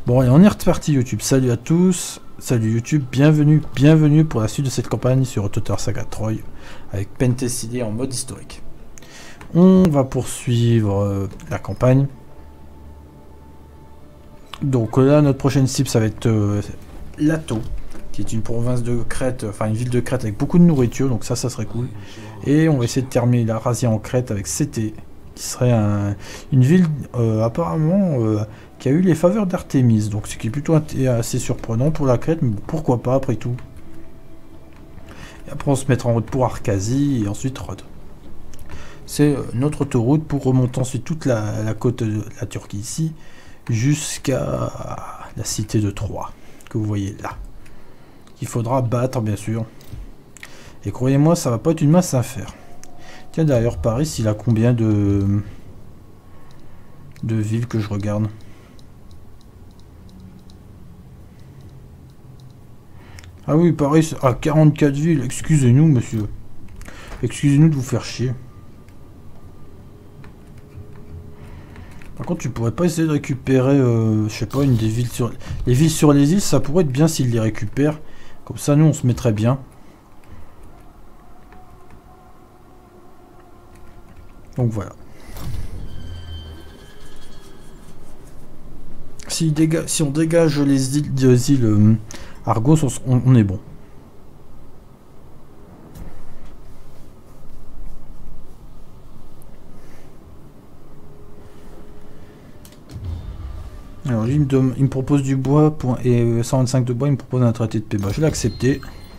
Bon, et on est reparti YouTube. Salut à tous. Salut YouTube. Bienvenue pour la suite de cette campagne sur Total Saga Troy avec Pentest en mode historique. On va poursuivre la campagne. Donc là, notre prochaine cible, ça va être Lato, qui est une province de Crète, enfin une ville de Crète avec beaucoup de nourriture, donc ça serait cool. Et on va essayer de terminer la razzia en Crète avec Cété, qui serait une ville apparemment qui a eu les faveurs d'Artémis, donc ce qui est plutôt assez surprenant pour la Crète, mais pourquoi pas après tout. Et après on se mettra en route pour Arcasie et ensuite Rhodes. C'est notre autoroute pour remonter ensuite toute la côte de la Turquie ici, jusqu'à la cité de Troie, que vous voyez là. Qu'il faudra battre bien sûr. Et croyez-moi, ça va pas être une mince affaire. Tiens, d'ailleurs, Paris, il a combien de villes que je regarde? Ah oui, Paris a 44 villes. Excusez-nous, monsieur. Excusez-nous de vous faire chier. Par contre, tu pourrais pas essayer de récupérer, je sais pas, une des villes sur... Les villes sur les îles, ça pourrait être bien s'ils les récupèrent. Comme ça, nous, on se mettrait bien. Donc voilà. Si on dégage les îles Argos, on est bon. Alors lui, il me propose du bois et 125 de bois, il me propose un traité de paix. Bah, je l'ai accepté.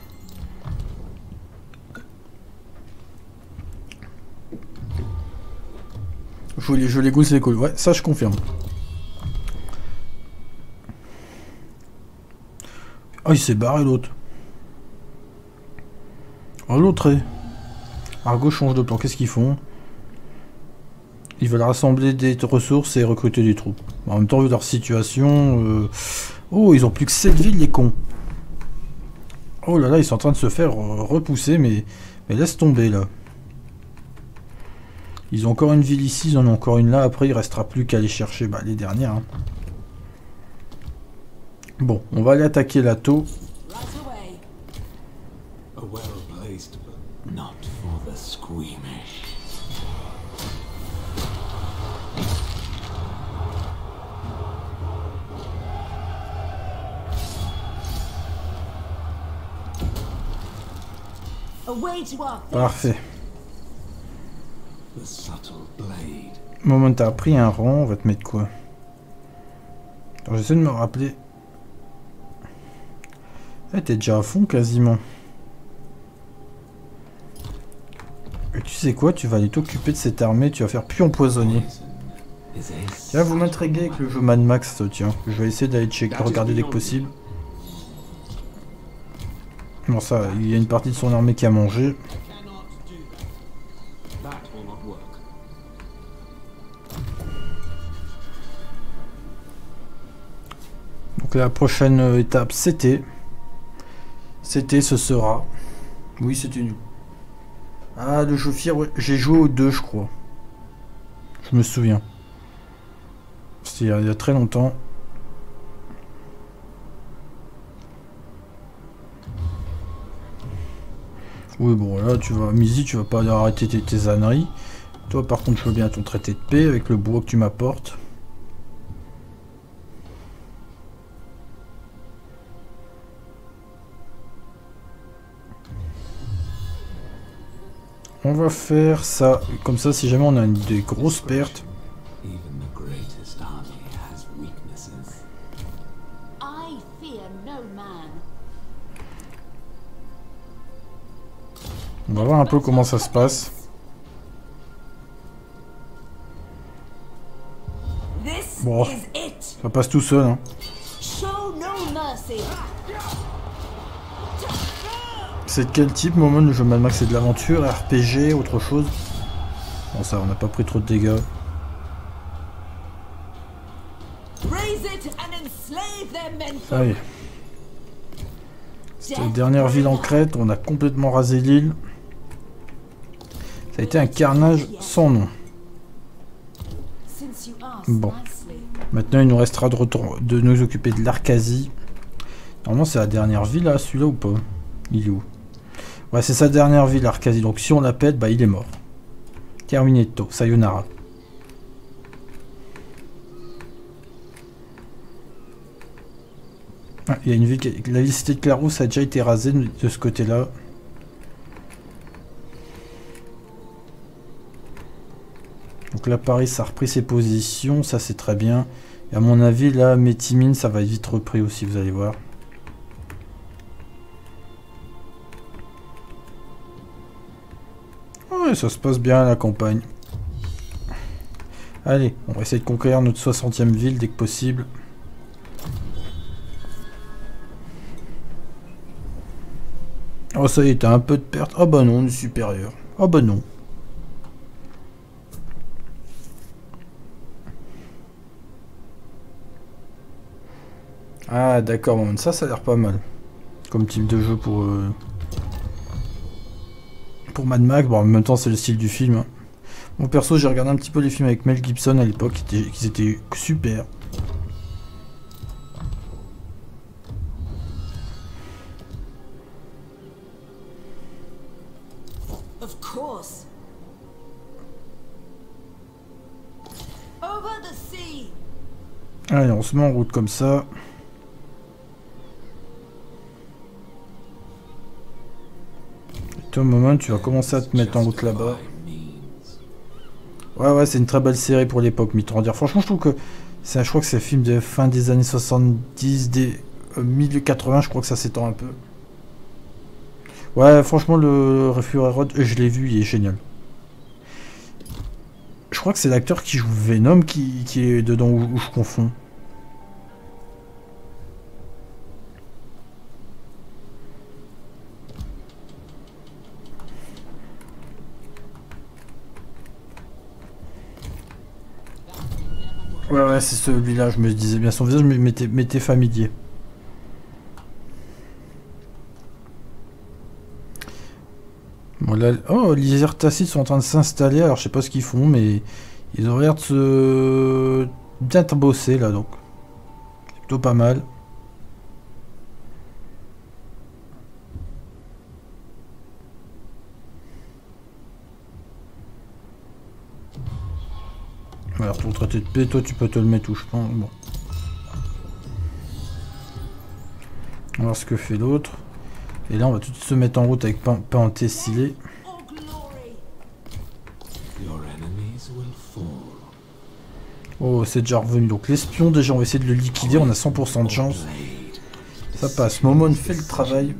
Je les goûte, c'est cool. Ouais, ça je confirme. Ah, il s'est barré l'autre. Oh, l'autre est... Argo change de plan. Qu'est-ce qu'ils font? Ils veulent rassembler des ressources et recruter des troupes. En même temps, vu leur situation... Oh, ils ont plus que 7 villes, les cons. Oh là là, ils sont en train de se faire repousser, mais laisse tomber, là. Ils ont encore une ville ici, ils en ont encore une là. Après, il restera plus qu'à aller chercher les dernières. Hein. Bon, on va aller attaquer Lato. Parfait. Moment, t'as pris un rang, on va te mettre quoi? Alors j'essaie de me rappeler. Eh, t'es déjà à fond quasiment. Et tu sais quoi, tu vas aller t'occuper de cette armée, tu vas faire puis empoisonner. Tiens, vous m'intriguez avec le jeu Mad Max, tiens. Je vais essayer d'aller regarder dès que possible. Bon ça, il y a une partie de son armée qui a mangé. Donc la prochaine étape, ce sera... Oui, c'était nul. Ah, le jeu fier, ouais. J'ai joué aux 2, je crois. Je me souviens. C'était il y a très longtemps. Oui, bon, là, Mizi, tu vas pas arrêter tes âneries. Toi, par contre, je veux bien ton traité de paix avec le bois que tu m'apportes. On va faire ça. Comme ça, si jamais on a des grosses pertes. On va voir un peu comment ça se passe. Bon, ça passe tout seul. Hein. C'est de quel type, Moment, le jeu Mad Max? C'est de l'aventure, RPG, autre chose? Bon, ça, on n'a pas pris trop de dégâts. Allez. C'était la dernière ville en Crète, on a complètement rasé l'île. Ça a été un carnage sans nom. Bon. Maintenant, il nous restera de nous occuper de l'Arcasie. Normalement, c'est la dernière ville, là, celui-là, ou pas? Il est où? Ouais, c'est sa dernière ville, l'Arcasie. Donc, si on la pète, bah, il est mort. Terminetto, sayonara. Ah, il y a une ville la ville cité de Clarousse a déjà été rasée de ce côté-là. Donc là, Paris, ça a repris ses positions. Ça, c'est très bien. Et à mon avis, là, Métimine, ça va être vite repris aussi, vous allez voir. Ouais, ça se passe bien à la campagne. Allez, on va essayer de conquérir notre 60e ville dès que possible. Oh, ça y est, t'as un peu de perte. Ah bah non, on est supérieur. Ah bah non. Ah d'accord, bon, ça a l'air pas mal. Comme type de jeu pour Mad Max. Bon, en même temps, c'est le style du film. Hein. Mon perso, j'ai regardé un petit peu les films avec Mel Gibson à l'époque, qui étaient super. Of course. Over the sea. Allez, on se met en route comme ça. Et toi, moment, tu vas commencer à te mettre en route là-bas. Ouais, c'est une très belle série pour l'époque, Mitrandir. Franchement, je trouve que je crois que c'est un film de fin des années 70, des milieu 80, je crois que ça s'étend un peu. Ouais, franchement, le Fury Road, je l'ai vu, il est génial. Je crois que c'est l'acteur qui joue Venom qui est dedans, où je confonds. Ouais, c'est celui-là, je me disais bien, son visage m'était familier. Bon, là, oh, les Ertacides sont en train de s'installer, alors je sais pas ce qu'ils font, mais ils ont l'air de se bien bosser là, donc c'est plutôt pas mal. Alors pour traiter de paix, toi tu peux te le mettre où je pense. Bon. On va voir ce que fait l'autre. Et là on va tout de suite se mettre en route avec Pentessilé. Oh, c'est déjà revenu. Donc l'espion, déjà on va essayer de le liquider, on a 100% de chance. Ça passe. Momon fait le travail.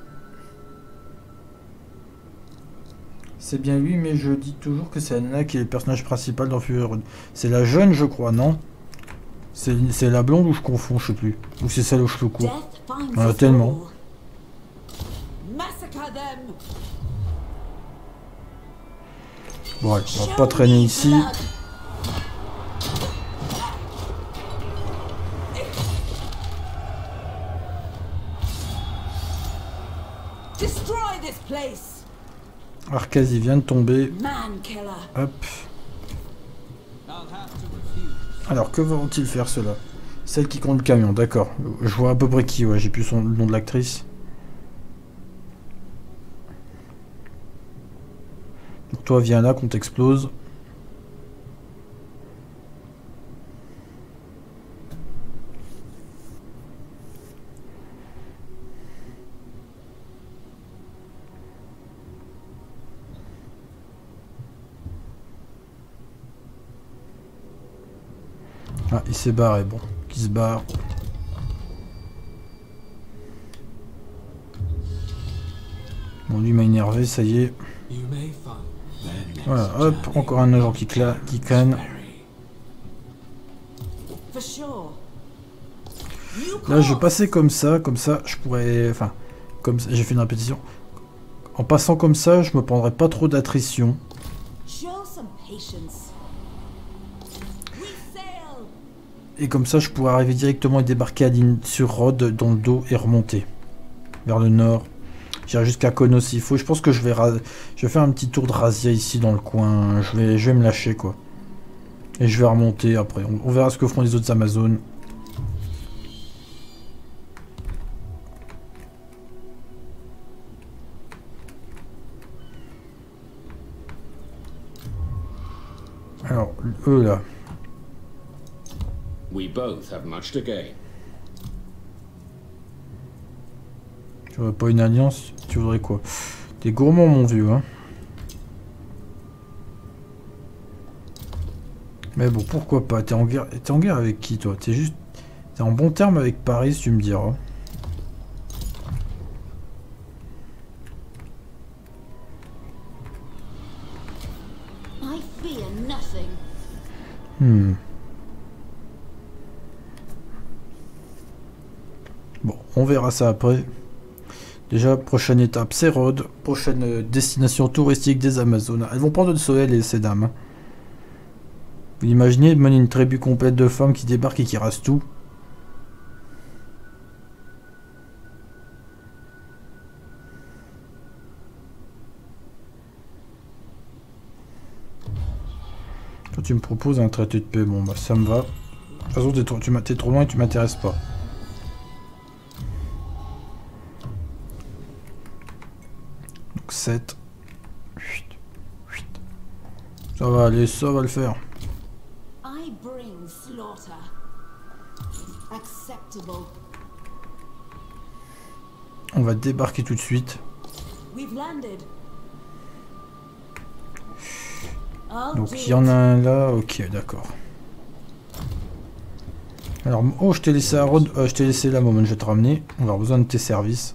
C'est bien lui, mais je dis toujours que c'est Anna qui est le personnage principal dans Fury Road. C'est la jeune, je crois, non? C'est la blonde ou je confonds, je sais plus. Ou c'est celle aux cheveux courts. On en a tellement. Bon, allez, on va pas traîner ici. Arcasie vient de tomber. Hop. Alors, que vont-ils faire ceux-là? Celle qui conduit le camion, d'accord. Je vois à peu près qui, ouais, j'ai plus le nom de l'actrice. Donc toi, viens là qu'on t'explose. Ah, il s'est barré, bon. Qui se barre. Bon, lui m'a énervé, ça y est. Voilà, hop, encore un agent qui canne. Là, je vais passer comme ça, je pourrais... Enfin, comme ça, j'ai fait une répétition. En passant comme ça, je me prendrai pas trop d'attrition. Et comme ça, je pourrais arriver directement et débarquer sur Rhodes dans le dos et remonter vers le nord. J'irai jusqu'à Konos s'il faut. Je pense que je vais faire un petit tour de razzia ici dans le coin. Je vais me lâcher, quoi. Et je vais remonter après. On verra ce que feront les autres Amazones. Alors, eux là. We both have much to gain. Tu voudrais pas une alliance? Tu voudrais quoi? T'es gourmand mon vieux, hein. Mais bon, pourquoi pas? T'es en guerre avec qui toi? T'es en bon terme avec Paris, tu me diras. I fear nothing. Bon, on verra ça après. Déjà, prochaine étape, c'est Rhodes. Prochaine destination touristique des Amazones. Elles vont prendre le soleil, les ces dames. Vous imaginez mener une tribu complète de femmes qui débarquent et qui rasent tout? Toi, tu me proposes un traité de paix. Bon, bah ça me va. De toute façon, t'es trop loin et tu m'intéresses pas. Donc 7. Ça va aller, ça va le faire. I bring slaughter. Acceptable. On va débarquer tout de suite. We've landed. Donc il y en a un là, ok, d'accord. Alors, oh, je t'ai laissé à Rhodes, je t'ai laissé là, moment, je vais te ramener. On va avoir besoin de tes services.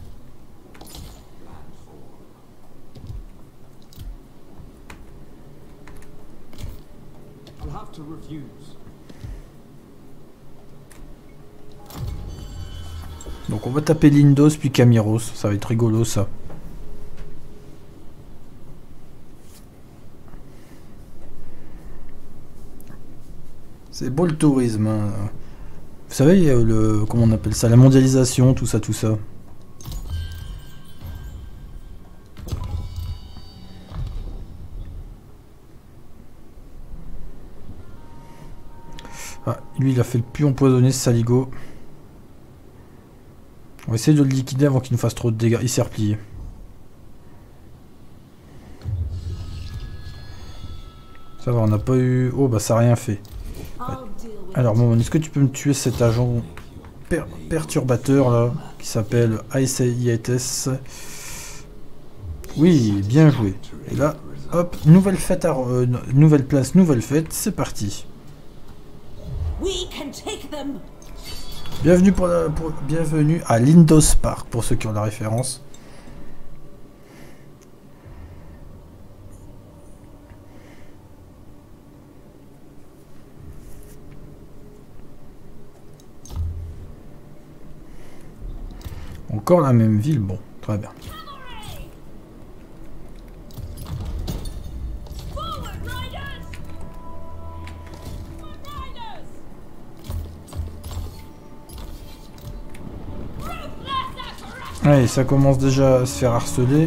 Donc on va taper Lindos puis Camiros, ça va être rigolo ça. C'est beau le tourisme, hein. Vous savez, il y a le, comment on appelle ça, la mondialisation, tout ça, tout ça. Ah, lui il a fait le puits empoisonné, ce saligo. On va essayer de le liquider avant qu'il nous fasse trop de dégâts. Il s'est replié. Ça va, on n'a pas eu... Oh, bah ça n'a rien fait. Alors, Momon, est-ce que tu peux me tuer cet agent perturbateur, là, qui s'appelle ICIS? Oui, bien joué. Et là, hop, nouvelle fête à... nouvelle place, nouvelle fête, c'est parti. We can take them. Bienvenue bienvenue à Lindos Park, pour ceux qui ont la référence. Encore la même ville, bon, très bien. Allez, ça commence déjà à se faire harceler.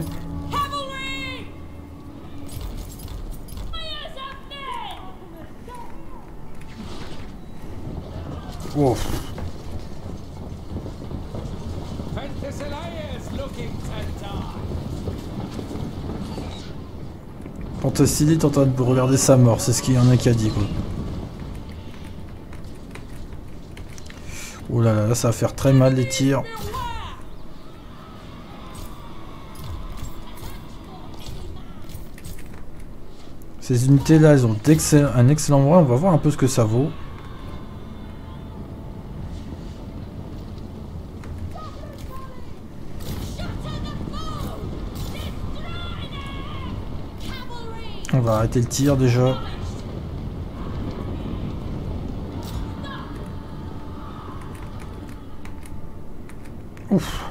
Wow. Penthesilide est en train de regarder sa mort, c'est ce qu'il y en a qui a dit quoi. Oh là là, là ça va faire très mal les tirs. Ces unités là, elles ont un excellent moyen, on va voir un peu ce que ça vaut. On va arrêter le tir déjà. Ouf.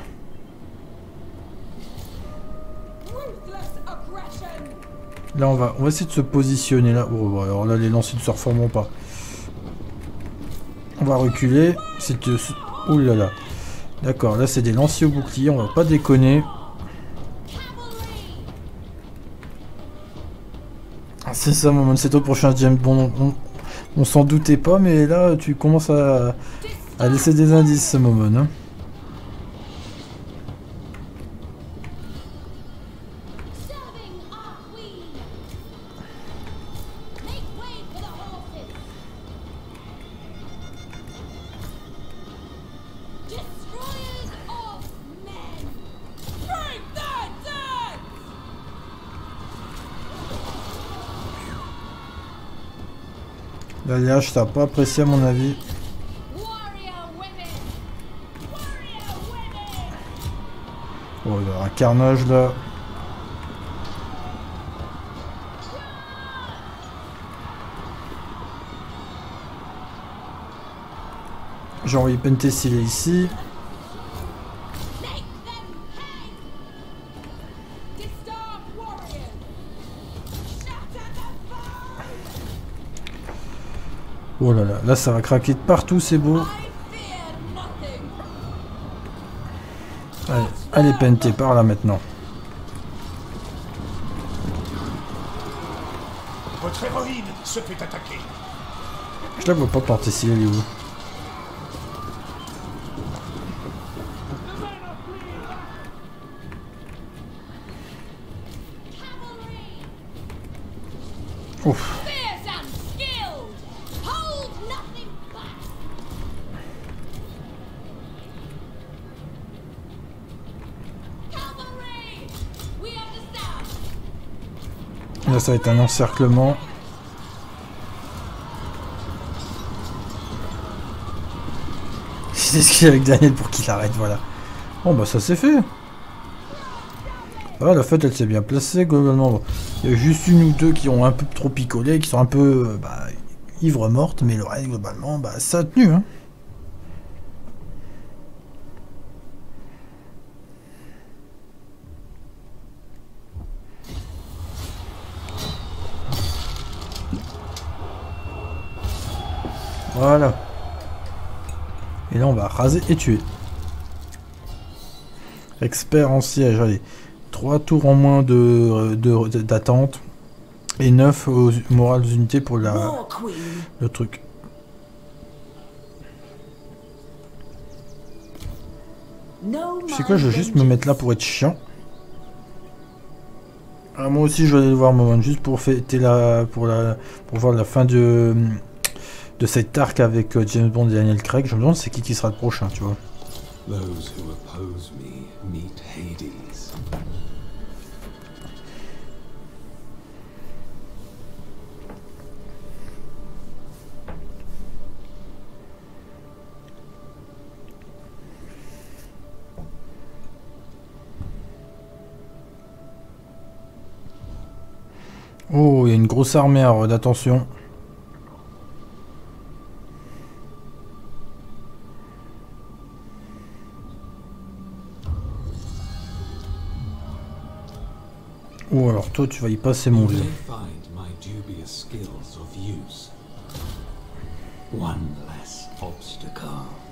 Là on va essayer de se positionner là. Oh, alors là les lanciers ne se reformeront pas. On va reculer. Ouh là là. D'accord, là c'est des lanciers au bouclier, on va pas déconner. C'est ça, Momon, c'est au prochain James Bond. On s'en doutait pas, mais là, tu commences à laisser des indices, Momon. Hein. Serving our queen. Make way for the horses. Destroyers of men. Break their dead. L'alliage, t'as pas apprécié à mon avis. Warrior women. Warrior women. Oh, il y a un carnage là. J'ai envoyé Penthesil ici. Make them pay. Disarm warriors. Shatter the foe. Oh là là, là ça va craquer de partout, c'est beau. I fear nothing. Allez, allez Penthé, par là maintenant. Votre héroïne se fait attaquer. Je la vois pas Penthesil, elle est où? Ouf. Fierce and skilled. Hold nothing back. Cavalry. We understand. Là ça va être un encerclement. C'est ce qu'il y a avec Daniel pour qu'il arrête, voilà. Bon bah ça c'est fait. Ah, la fête elle s'est bien placée globalement. Il y a juste une ou deux qui ont un peu trop picolé, qui sont un peu ivres mortes, mais le reste globalement bah ça a tenu hein. Voilà. Et là on va raser et tuer. Expert en siège, allez. 3 tours en moins d'attente. Et 9 aux morales unités pour War queen. le truc. No Tu sais quoi, je vais juste me mettre là pour être chiant. Ah, moi aussi je vais aller le voir Momon, juste pour fêter pour voir la fin de cet arc avec James Bond et Daniel Craig. Je me demande c'est qui sera le prochain, tu vois. Those who oppose me meet Hades. Oh, il y a une grosse armée à Rhodes, attention. Oh, alors toi, tu vas y passer, mon You vieux. may find my dubious skills of use. One less obstacle.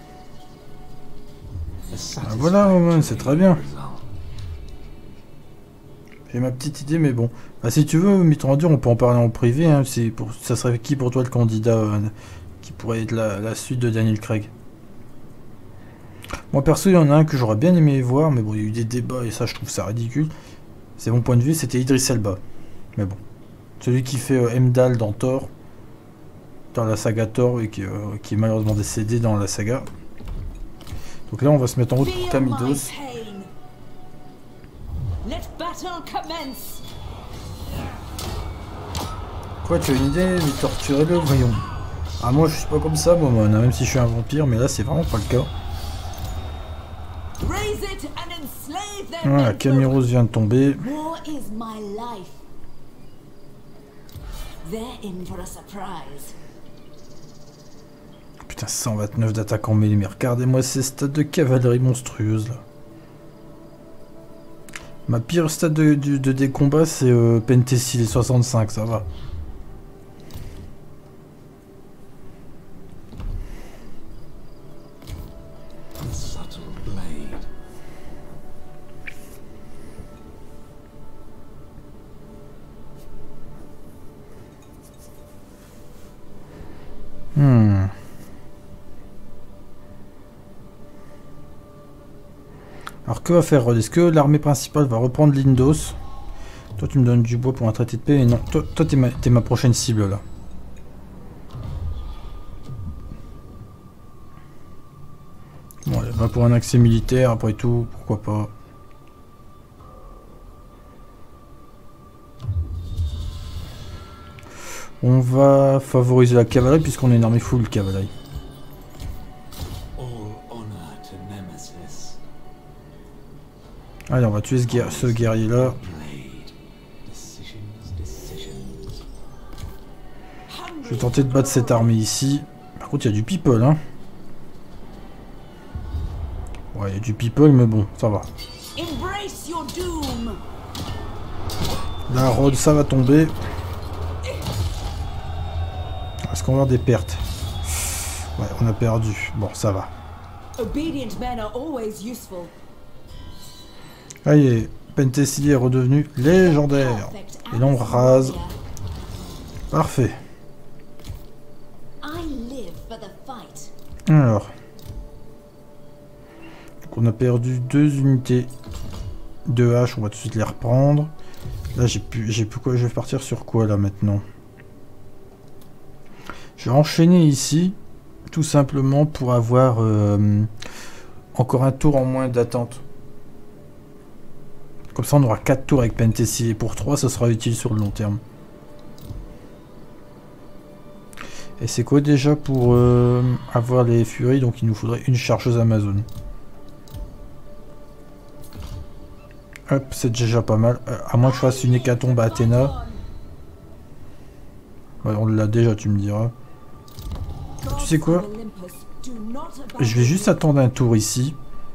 A voilà, Momon, c'est très bien. result. J'ai ma petite idée, mais bon. Bah, si tu veux, Mitrandir, on peut en parler en privé. Hein. Ça serait qui pour toi le candidat qui pourrait être la suite de Daniel Craig? Moi, perso, il y en a un que j'aurais bien aimé voir, mais bon, il y a eu des débats et ça, je trouve ça ridicule. C'est mon point de vue, c'était Idris Elba. Mais bon. Celui qui fait Heimdall dans Thor, dans la saga Thor, et qui est malheureusement décédé dans la saga. Donc là, on va se mettre en route pour Feel my Camidos. pain. Let battle commence. Quoi, tu as une idée? Mais torturez-le, voyons. Ah, moi, je suis pas comme ça, Momon, hein, même si je suis un vampire, mais là, c'est vraiment pas le cas. Raise it and enslave their Voilà, menfolk. Camiros vient de tomber. War is my life. They're in for a surprise. Putain, 129 d'attaque en mêlée, mais regardez-moi ces stats de cavalerie monstrueuse, là. Ma pire stat des combats, c'est Penthesil 65, ça va. A subtle blade. Alors que va faire Rod? Est-ce que l'armée principale va reprendre Lindos? Toi tu me donnes du bois pour un traité de paix, mais non. Toi t'es ma prochaine cible là. Bon, allez, va pour un accès militaire, après tout, pourquoi pas. On va favoriser la cavalerie puisqu'on est une armée full cavalerie. All honor to Nemesis. Allez, on va tuer ce guerrier là. Blade. Decisions. Je vais tenter de battre cette armée ici. Par contre, il y a du people, hein. Ouais, il y a du people, mais bon, ça va. Embrace your doom. La Rod, ça va tomber. Est-ce qu'on va avoir des pertes? Ouais, on a perdu. Bon, ça va. Obedient men are always useful. Allez, Penthesilea est redevenu légendaire. Et là, on rase. Parfait. I live for the fight. Alors. Donc, on a perdu 2 unités de hache. On va tout de suite les reprendre. Là, j'ai plus quoi. Je vais partir sur quoi, là, maintenant? Je vais enchaîner ici, tout simplement pour avoir encore un tour en moins d'attente. Comme ça, on aura 4 tours avec Penthesilea. Pour 3, ça sera utile sur le long terme. Et c'est quoi déjà pour avoir les furies? Donc il nous faudrait une chargeuse Amazon. Hop, c'est déjà pas mal. À moins que je fasse une hécatombe à Athéna. Ouais, on l'a déjà, tu me diras. Tu sais quoi? Je vais juste attendre un tour ici.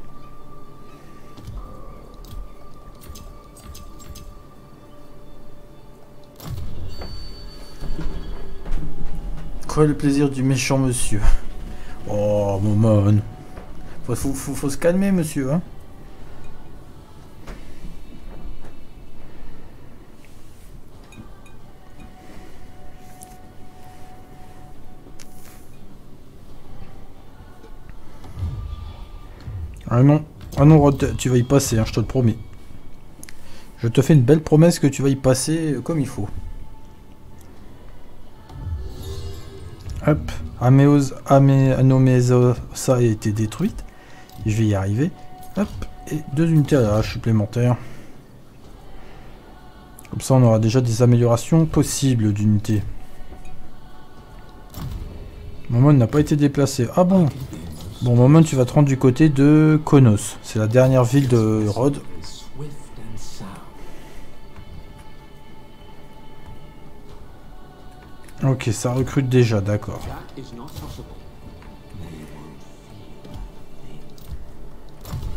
Quoi le plaisir du méchant monsieur? Oh, Momon. Faut se calmer, monsieur, hein. Ah non, Rod, tu vas y passer, hein, je te le promets. Je te fais une belle promesse que tu vas y passer comme il faut. Hop, Anomesa a été détruite. Je vais y arriver. Hop, et 2 unités à la hache supplémentaires. Comme ça, on aura déjà des améliorations possibles d'unités. Momon n'a pas été déplacé. Ah bon? Bon, Momon, tu vas te rendre du côté de Konos. C'est la dernière ville de Rhodes. Swift and sound. Ok, ça recrute déjà, d'accord. That is not possible. They won't feel a thing.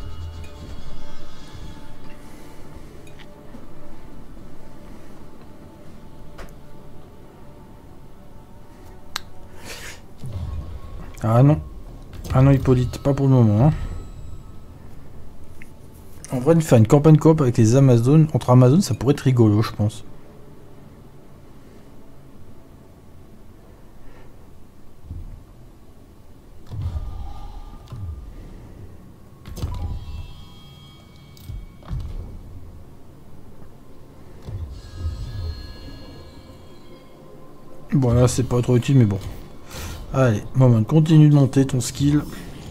Ah non. Ah non, Hippolyte, pas pour le moment. Hein. En vrai, de faire une campagne coop avec les Amazones, entre Amazones, ça pourrait être rigolo, je pense. Bon, là, c'est pas trop utile, mais bon. Allez, Momon, continue de monter ton skill.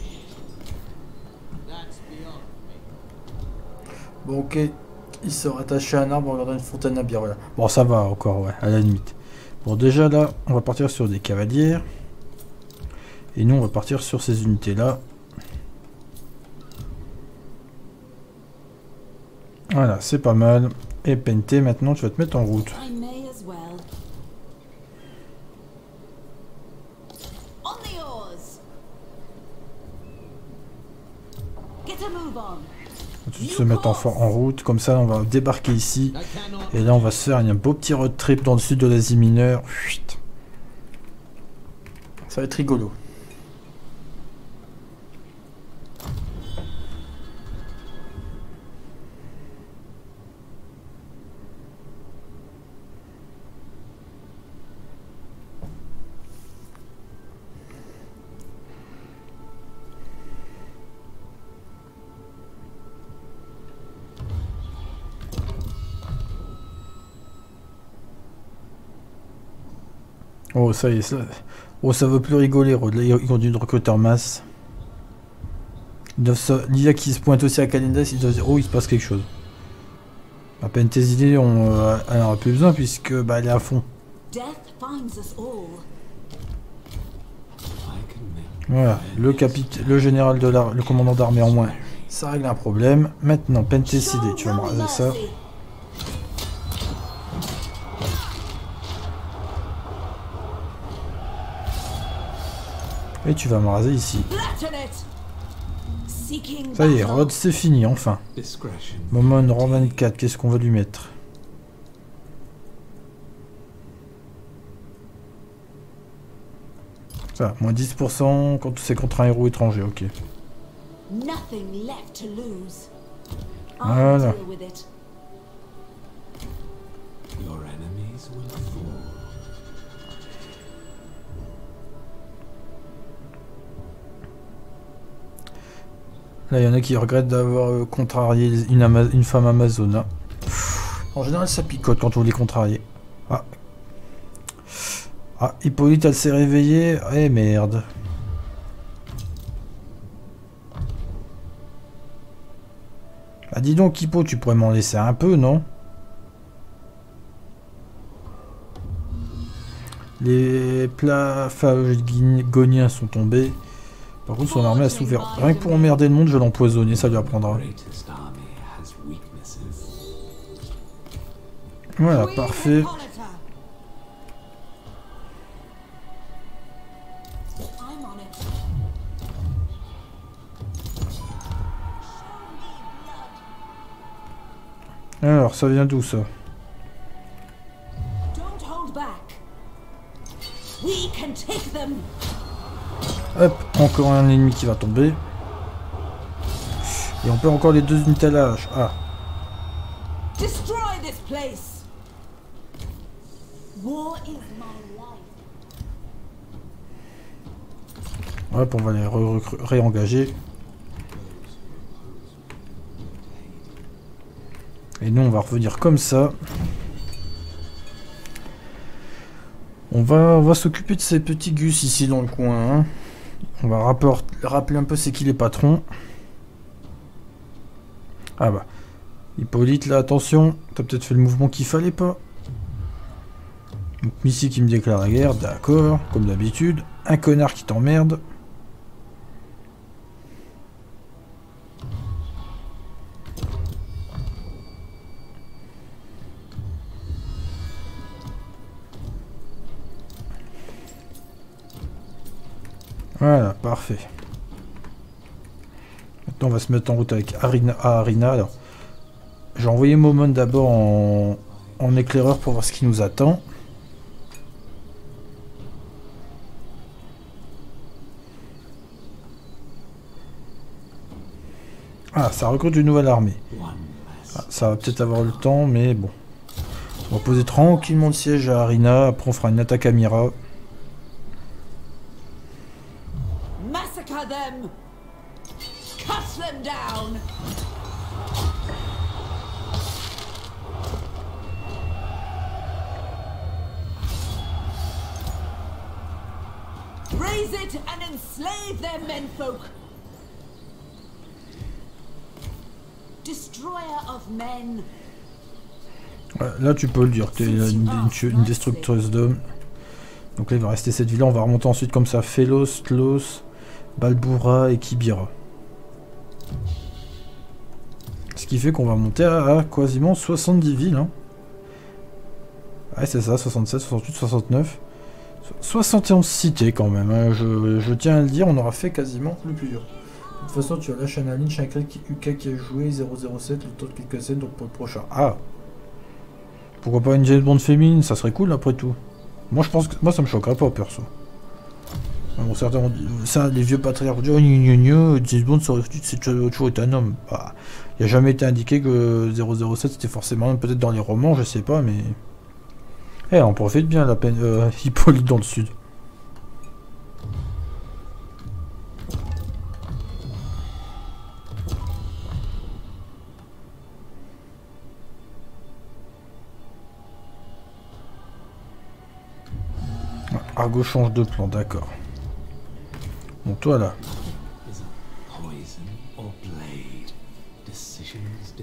Bon, ok. Il se rattache à un arbre en regardant une fontaine à bière. Voilà. Bon, ça va encore, ouais, à la limite. Bon, déjà là, on va partir sur des cavalières. Et nous, on va partir sur ces unités-là. Voilà, c'est pas mal. Et Pente, maintenant, tu vas te mettre en route. I may as well. On the oars. Get a move on. Tout de suite se mettre en route. Comme ça, on va débarquer ici. Et là, on va se faire un beau petit road trip dans le sud de l'Asie mineure. Chut. Ça va être rigolo. Oh, ça y est, ça... Oh, ça veut plus rigoler, Rod. Là, ils continuent de recruter en masse. L'IA qui se pointe aussi à Kalinda, ils doivent dire, oh, il se passe quelque chose. À peine tes idées, elle n'en a plus besoin puisque bah, elle est à fond. Death finds us all. Voilà, le général de le commandant d'armée en moins, ça règle un problème. Maintenant, Pentécidé, tu vas me raser ça. Et tu vas me raser ici. Ça y est, Rod, c'est fini, enfin. Momon, rang 24, qu'est-ce qu'on va lui mettre? Ça, moins 10% quand c'est contre un héros étranger, ok. Voilà. Là, il y en a qui regrettent d'avoir contrarié une femme amazona. En général, ça picote quand on les contrarie. Ah. Ah, Hippolyte, elle s'est réveillée. Eh merde. Ah, dis donc, Hippo, tu pourrais m'en laisser un peu, non? Les Plafagoniens sont tombés. Par contre, son armée a souffert. Rien que pour emmerder le monde, je vais l'empoisonner, ça lui apprendra. Voilà, parfait. Alors, ça vient d'où, ça? Hop, encore un ennemi qui va tomber. Et on peut encore les deux unités à la hache. Ah. Hop, on va les réengager. Et nous, on va revenir comme ça. On va s'occuper de ces petits gus ici dans le coin. Hein. On va rappeler un peu c'est qui les patrons. Ah bah. Hippolyte, là, attention. T'as peut-être fait le mouvement qu'il fallait pas. Donc, Missy qui me déclare la guerre. D'accord, comme d'habitude. Un connard qui t'emmerde. Voilà, parfait. Maintenant, on va se mettre en route avec Arina. Alors, j'ai envoyé Momon d'abord en éclaireur pour voir ce qui nous attend. Ah, ça recrute une nouvelle armée. Ah, ça va peut-être avoir le temps, mais bon. On va poser tranquillement le siège à Arina. Après, on fera une attaque à Mira. Them. Cut them down. Raise it and enslave their menfolk. Destroyer of men. Ouais, là, tu peux le dire, tu es une destructrice d'hommes. Donc là, il va rester cette ville-là. On va remonter ensuite comme ça. Félos, Tlos, Balboura et Kibira. Ce qui fait qu'on va monter à quasiment 70 villes. Hein. Ouais, c'est ça, 67, 68, 69. 71 cités quand même. Hein. Je tiens à le dire, on aura fait quasiment le plus dur. De toute façon, tu as lâché un ligne, Shankar UK qui a joué 007, le taux de quelques scènes, donc pour le prochain. Ah! Pourquoi pas une James Bond féminine? Ça serait cool après tout. Moi, je pense que moi, ça me choquerait pas, perso. Bon, certains ont dit, ça, les vieux patriarches disent, oh, James Bond, c'est toujours été un homme. Bah, il n'a jamais été indiqué que 007 c'était forcément peut-être dans les romans, je sais pas, mais. Eh, on profite bien la peine Hippolyte dans le sud. Argo change de plan, d'accord. Bon, toi là. Is a poison or blade? Decisions.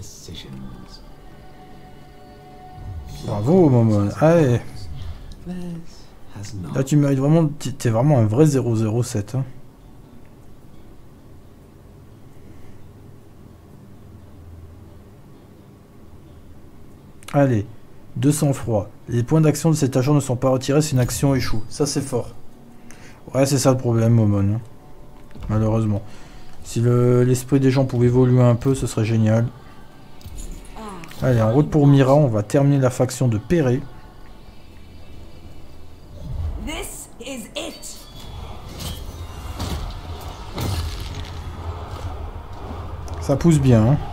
Bravo, Momon. Allez. Theirs has not. Là, tu mérites vraiment. T'es vraiment un vrai 007. Hein. Allez. 200 froid. Les points d'action de cet agent ne sont pas retirés si une action échoue. Ça, c'est fort. Ouais, c'est ça le problème, Momon. Hein. Malheureusement. Si l'esprit des gens pouvait évoluer un peu, ce serait génial. Allez, en route pour Mira, on va terminer la faction de Perret. This is it. Ça pousse bien, hein.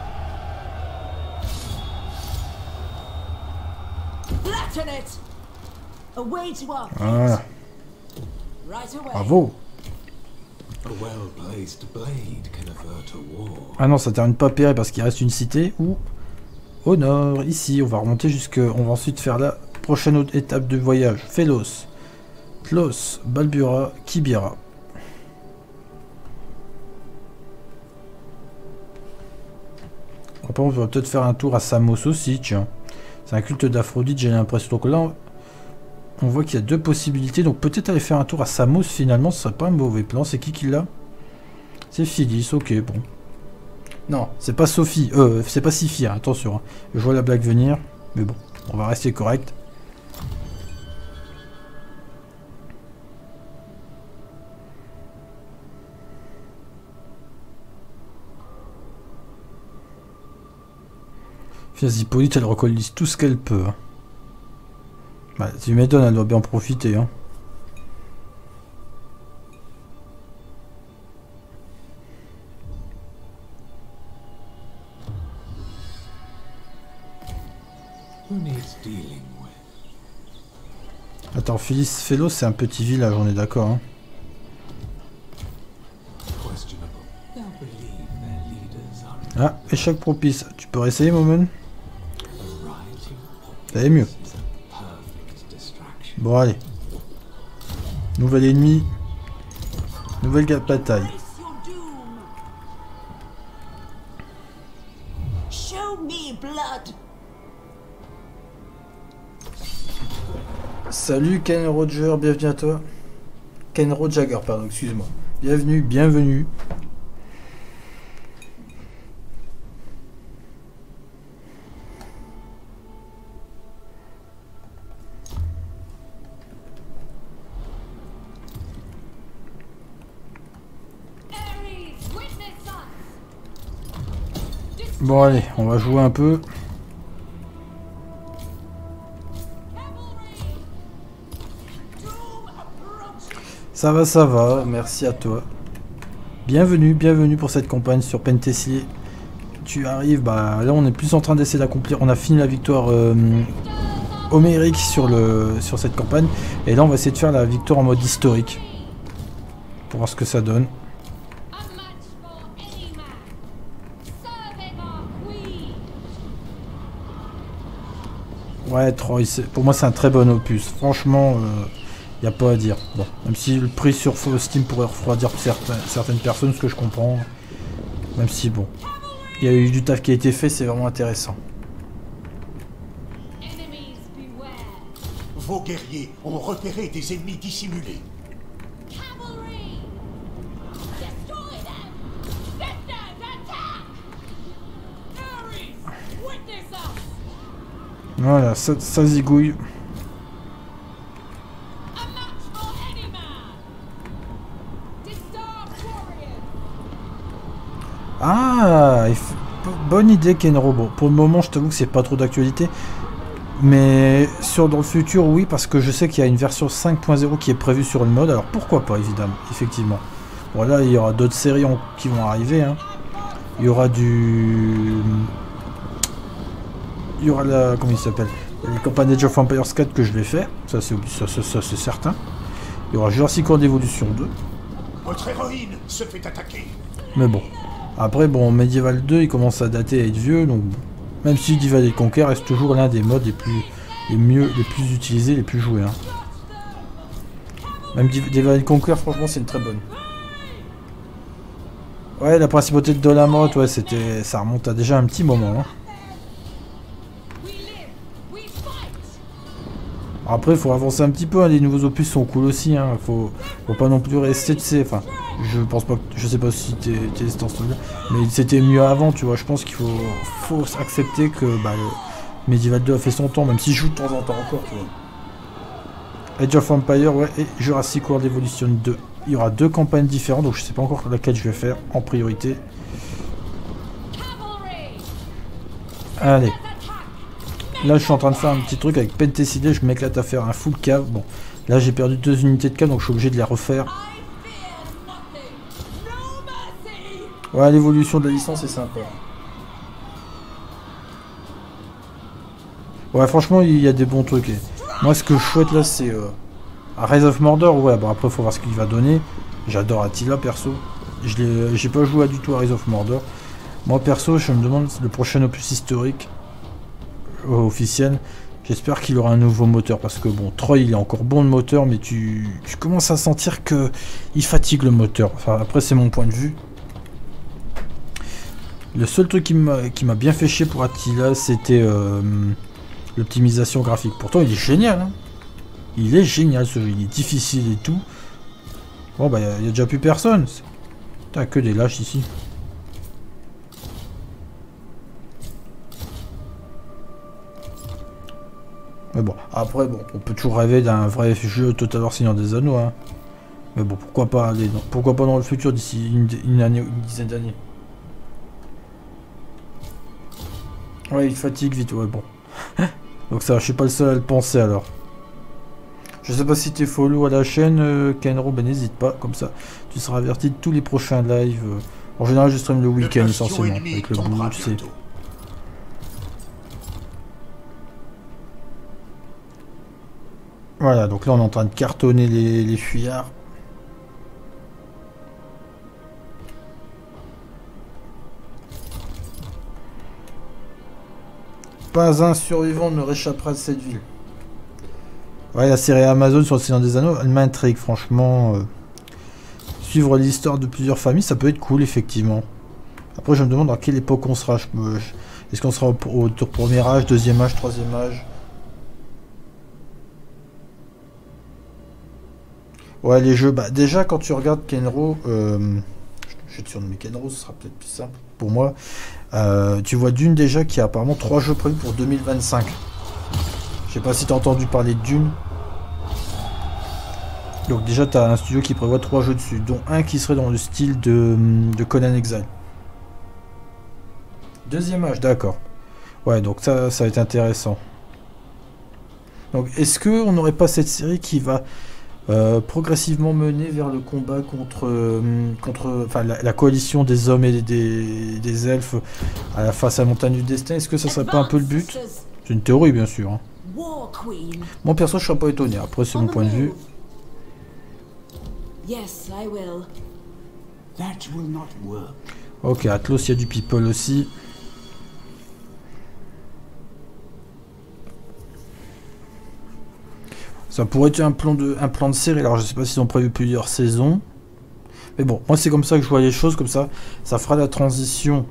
Flatten it. Away to our Voilà. right away. Bravo. A well-placed blade can avert a war. Ah non, ça termine pas Perret parce qu'il reste une cité. Ou au nord, ici, on va remonter jusque... On va ensuite faire la prochaine étape de voyage. Félos, Tlos, Balbura, Kibira. Après, on va peut-être faire un tour à Samos aussi, tiens. C'est un culte d'Aphrodite, j'ai l'impression. Donc là, on voit qu'il y a deux possibilités. Donc peut-être aller faire un tour à Samos, finalement, ce serait pas un mauvais plan. C'est qui l'a? C'est Phyllis, ok, bon. Non, c'est pas Sophie. C'est pas Sifia, attention. Hein. Je vois la blague venir. Mais bon, on va rester correct. Fias Hippolyte, elle recolise tout ce qu'elle peut. Hein. Bah, tu m'étonnes, elle doit bien en profiter. Hein. Who needs dealing with? Attends, Félos, c'est un petit village, on est d'accord. Hein. Questionable. They'll believe their leaders are Ah, échec propice. Tu peux réessayer, Momon? a variety of Ça allait mieux. is a perfect distraction. Bon, allez. Nouvel ennemi. Nouvelle bataille. Face your doom. Show me blood. Salut Ken Roger, bienvenue à toi. Ken Roger, pardon, excuse-moi. Bienvenue. Ares, witness us. Bon, allez, on va jouer un peu. Cavalry. Doom approaching. Ça va, merci à toi. Bienvenue pour cette campagne sur Pentessier. Tu arrives, bah là on est plus en train d'essayer d'accomplir. On a fini la victoire homérique sur cette campagne. Et là on va essayer de faire la victoire en mode historique. Pour voir ce que ça donne. A match for any man. Serving our queen. Ouais, Troy, pour moi c'est un très bon opus. Franchement, y a pas à dire. Bon, même si le prix sur Steam pourrait refroidir certaines personnes, ce que je comprends. Même si bon, il y a eu du taf qui a été fait, c'est vraiment intéressant. Enemies beware. Vos guerriers ont repéré des ennemis dissimulés. Cavalry. Destroy them. Sisters, attack. Ares, witness us. Voilà, ça zigouille. A match for any man. Disturb warriors. Ah, bonne idée Kenro. Bon, pour le moment, je t'avoue que c'est pas trop d'actualité. Mais dans le futur, oui, parce que je sais qu'il y a une version 5.0 qui est prévue sur le mode. Alors pourquoi pas, évidemment, effectivement. Bon, là, il y aura d'autres séries qui vont arriver. Hein. Il y aura il y aura la... Comment il s'appelle? Les campagnes Age of Empires 4 que je vais faire. Ça, c'est certain. Il y aura Jurassic World Evolution 2. Votre héroïne se fait attaquer. Mais bon. Après, bon, Medieval 2, il commence à dater, à être vieux, donc même si Divide & Conquer reste toujours l'un des modes les plus utilisés, les plus joués. Hein. Même Divine Conquer, franchement, c'est une très bonne. Ouais, la principauté de Dolamotte, ouais, c'était, ça remonte à déjà un petit moment. Hein. Après, il faut avancer un petit peu. Hein. Les nouveaux opus sont cool aussi. Hein. Faut pas non plus rester, tu sais. Enfin, je pense pas. Je sais pas si t'es dans ce truc-là, mais c'était mieux avant, tu vois. Je pense qu'il faut accepter que bah, le Medieval 2 a fait son temps, même si je joue de temps en temps encore, tu vois. Age of Empire, ouais, et Jurassic World Evolution 2. Il y aura 2 campagnes différentes, donc je sais pas encore laquelle je vais faire en priorité. Allez. Là, je suis en train de faire un petit truc avec Pentecide, je m'éclate à faire un full cave. Bon, là, j'ai perdu 2 unités de cave, donc je suis obligé de les refaire. Ouais, l'évolution de la licence est sympa. Ouais, franchement, il y a des bons trucs. Et moi, ce que je souhaite là, c'est Rise of Mordor. Ouais, bon, après, il faut voir ce qu'il va donner. J'adore Attila, perso. J'ai pas joué du tout à Rise of Mordor. Moi, perso, je me demande le prochain opus historique officiel. J'espère qu'il aura un nouveau moteur. Parce que, bon, Troy, il est encore bon de moteur, mais tu commences à sentir que il fatigue le moteur. Enfin, après, c'est mon point de vue. Le seul truc qui m'a bien fait chier pour Attila, c'était l'optimisation graphique. Pourtant, il est génial. Hein. Il est génial ce jeu. Il est difficile et tout. Bon, bah, il n'y a déjà plus personne. T'as que des lâches ici. Mais bon, après, bon, on peut toujours rêver d'un vrai jeu Total War Seigneur des Anneaux. Hein. Mais bon, pourquoi pas aller pourquoi pas dans le futur d'ici une année ou une dizaine d'années. Ouais, il fatigue vite, ouais, bon. Donc ça, je suis pas le seul à le penser alors. Je sais pas si t'es follow à la chaîne, Kenro, ben n'hésite pas, comme ça. Tu seras averti de tous les prochains lives. En général, je stream le week-end essentiellement, avec le boulot, tu sais. Voilà, donc là on est en train de cartonner les fuyards. Pas un survivant ne réchappera de cette ville. Ouais, la série Amazon sur le Seigneur des Anneaux, elle m'intrigue franchement. Suivre l'histoire de plusieurs familles, ça peut être cool effectivement. Après je me demande dans quelle époque on sera. Est-ce qu'on sera au premier âge, deuxième âge, troisième âge? Ouais, les jeux, bah déjà quand tu regardes Kenro, je vais te surnommer Kenro, ce sera peut-être plus simple pour moi. Tu vois Dune déjà qui a apparemment 3 jeux prévus pour 2025. Je sais pas si tu as entendu parler de Dune. Donc déjà tu as un studio qui prévoit 3 jeux dessus, dont un qui serait dans le style de Conan Exile. Deuxième âge, d'accord. Ouais, donc ça va être intéressant. Donc est-ce qu'on n'aurait pas cette série qui va progressivement mener vers le combat contre la coalition des hommes et des elfes face à la montagne du destin? Est-ce que ça serait pas un peu le but? C'est une théorie bien sûr. Hein. Moi perso je serais pas étonné, après c'est mon point de vue. Ok, Atlos, il y a du people aussi. Ça pourrait être un plan de série, alors je sais pas s'ils ont prévu plusieurs saisons. Mais bon, moi c'est comme ça que je vois les choses, comme ça fera la transition